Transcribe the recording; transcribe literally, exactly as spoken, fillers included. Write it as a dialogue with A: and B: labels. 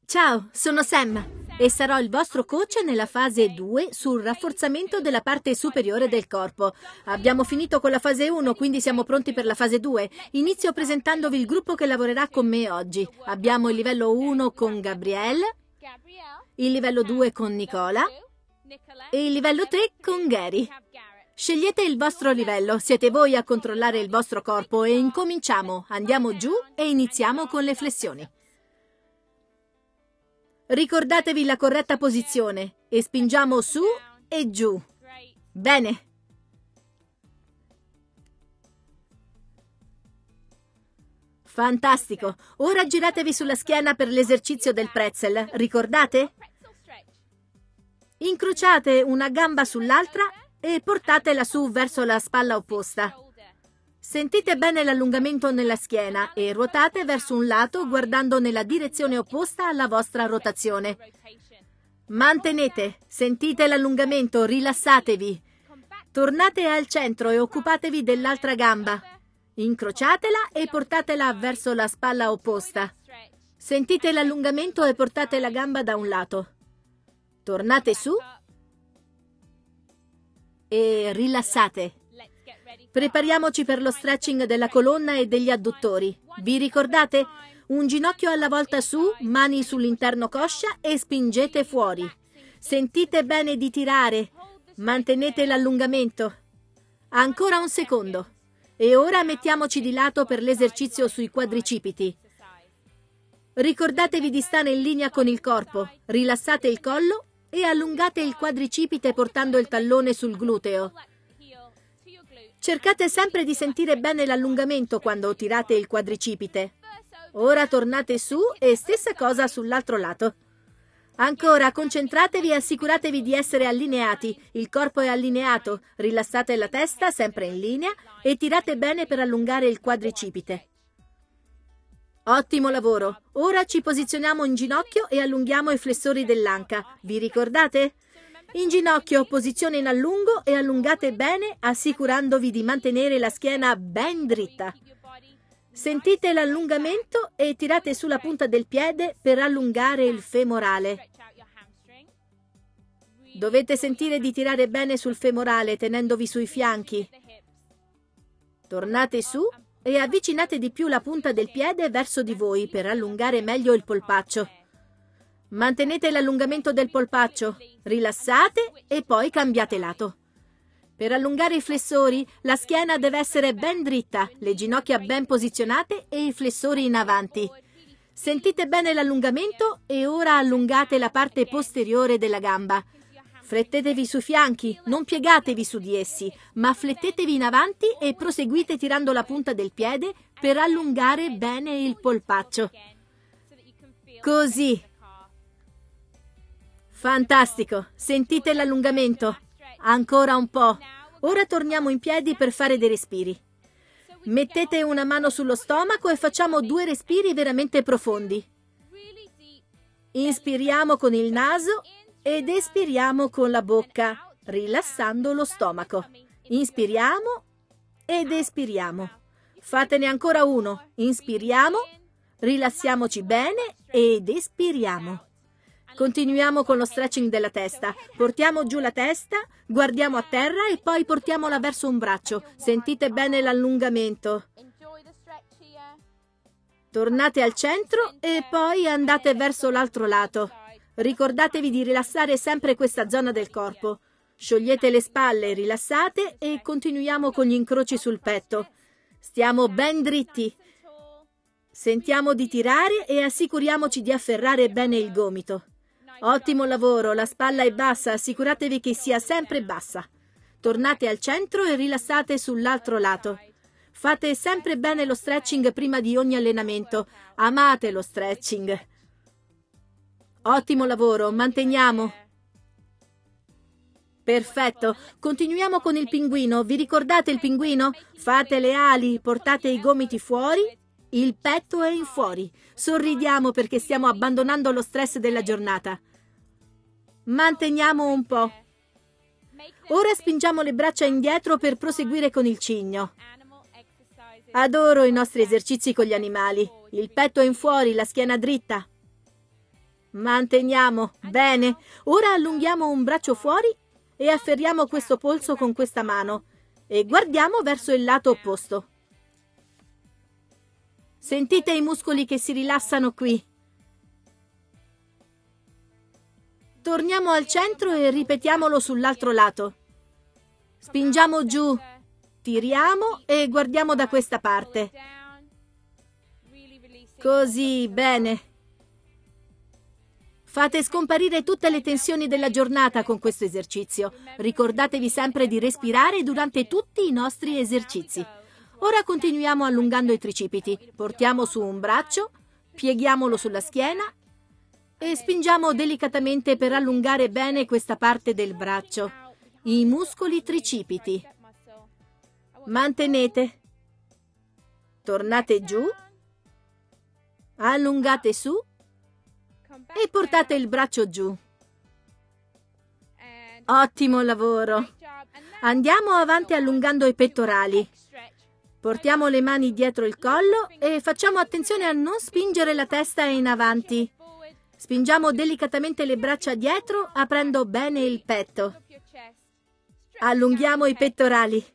A: Ciao, sono Sam e sarò il vostro coach nella fase due sul rafforzamento della parte superiore del corpo. Abbiamo finito con la fase uno, quindi siamo pronti per la fase due. Inizio presentandovi il gruppo che lavorerà con me oggi. Abbiamo il livello uno con Gabrielle, il livello due con Nicola e il livello tre con Gary. Scegliete il vostro livello, siete voi a controllare il vostro corpo e incominciamo. Andiamo giù e iniziamo con le flessioni. Ricordatevi la corretta posizione e spingiamo su e giù. Bene. Fantastico. Ora giratevi sulla schiena per l'esercizio del pretzel. Ricordate? Incrociate una gamba sull'altra e portatela su verso la spalla opposta. Sentite bene l'allungamento nella schiena e ruotate verso un lato guardando nella direzione opposta alla vostra rotazione. Mantenete, sentite l'allungamento, rilassatevi. Tornate al centro e occupatevi dell'altra gamba. Incrociatela e portatela verso la spalla opposta. Sentite l'allungamento e portate la gamba da un lato. Tornate su e rilassate. Prepariamoci per lo stretching della colonna e degli adduttori. Vi ricordate? Un ginocchio alla volta su, mani sull'interno coscia e spingete fuori. Sentite bene di tirare. Mantenete l'allungamento. Ancora un secondo. E ora mettiamoci di lato per l'esercizio sui quadricipiti. Ricordatevi di stare in linea con il corpo. Rilassate il collo e allungate il quadricipite portando il tallone sul gluteo. Cercate sempre di sentire bene l'allungamento quando tirate il quadricipite. Ora tornate su e stessa cosa sull'altro lato. Ancora, concentratevi e assicuratevi di essere allineati. Il corpo è allineato. Rilassate la testa, sempre in linea, e tirate bene per allungare il quadricipite. Ottimo lavoro. Ora ci posizioniamo in ginocchio e allunghiamo i flessori dell'anca. Vi ricordate? In ginocchio, posizione in allungo e allungate bene, assicurandovi di mantenere la schiena ben dritta. Sentite l'allungamento e tirate sulla punta del piede per allungare il femorale. Dovete sentire di tirare bene sul femorale, tenendovi sui fianchi. Tornate su e avvicinate di più la punta del piede verso di voi per allungare meglio il polpaccio. Mantenete l'allungamento del polpaccio, rilassate e poi cambiate lato. Per allungare i flessori, la schiena deve essere ben dritta, le ginocchia ben posizionate e i flessori in avanti. Sentite bene l'allungamento e ora allungate la parte posteriore della gamba. Flettetevi sui fianchi, non piegatevi su di essi, ma flettetevi in avanti e proseguite tirando la punta del piede per allungare bene il polpaccio. Così. Fantastico, sentite l'allungamento. Ancora un po'. Ora torniamo in piedi per fare dei respiri. Mettete una mano sullo stomaco e facciamo due respiri veramente profondi. Inspiriamo con il naso ed espiriamo con la bocca, rilassando lo stomaco. Inspiriamo ed espiriamo. Fatene ancora uno. Inspiriamo, rilassiamoci bene ed espiriamo. Continuiamo con lo stretching della testa. Portiamo giù la testa, guardiamo a terra e poi portiamola verso un braccio. Sentite bene l'allungamento. Tornate al centro e poi andate verso l'altro lato. Ricordatevi di rilassare sempre questa zona del corpo. Sciogliete le spalle, rilassate e continuiamo con gli incroci sul petto. Stiamo ben dritti. Sentiamo di tirare e assicuriamoci di afferrare bene il gomito. Ottimo lavoro, la spalla è bassa, assicuratevi che sia sempre bassa. Tornate al centro e rilassate sull'altro lato. Fate sempre bene lo stretching prima di ogni allenamento. Amate lo stretching. Ottimo lavoro, manteniamo. Perfetto, continuiamo con il pinguino. Vi ricordate il pinguino? Fate le ali, portate i gomiti fuori. Il petto è in fuori. Sorridiamo perché stiamo abbandonando lo stress della giornata. Manteniamo un po'. Ora spingiamo le braccia indietro per proseguire con il cigno. Adoro i nostri esercizi con gli animali. Il petto è in fuori, la schiena dritta. Manteniamo. Bene. Ora allunghiamo un braccio fuori e afferriamo questo polso con questa mano e guardiamo verso il lato opposto. Sentite i muscoli che si rilassano qui. Torniamo al centro e ripetiamolo sull'altro lato. Spingiamo giù, tiriamo e guardiamo da questa parte. Così, bene. Fate scomparire tutte le tensioni della giornata con questo esercizio. Ricordatevi sempre di respirare durante tutti i nostri esercizi. Ora continuiamo allungando i tricipiti. Portiamo su un braccio, pieghiamolo sulla schiena e spingiamo delicatamente per allungare bene questa parte del braccio. I muscoli tricipiti. Mantenete. Tornate giù. Allungate su e portate il braccio giù. Ottimo lavoro. Andiamo avanti allungando i pettorali. Portiamo le mani dietro il collo e facciamo attenzione a non spingere la testa in avanti. Spingiamo delicatamente le braccia dietro, aprendo bene il petto. Allunghiamo i pettorali.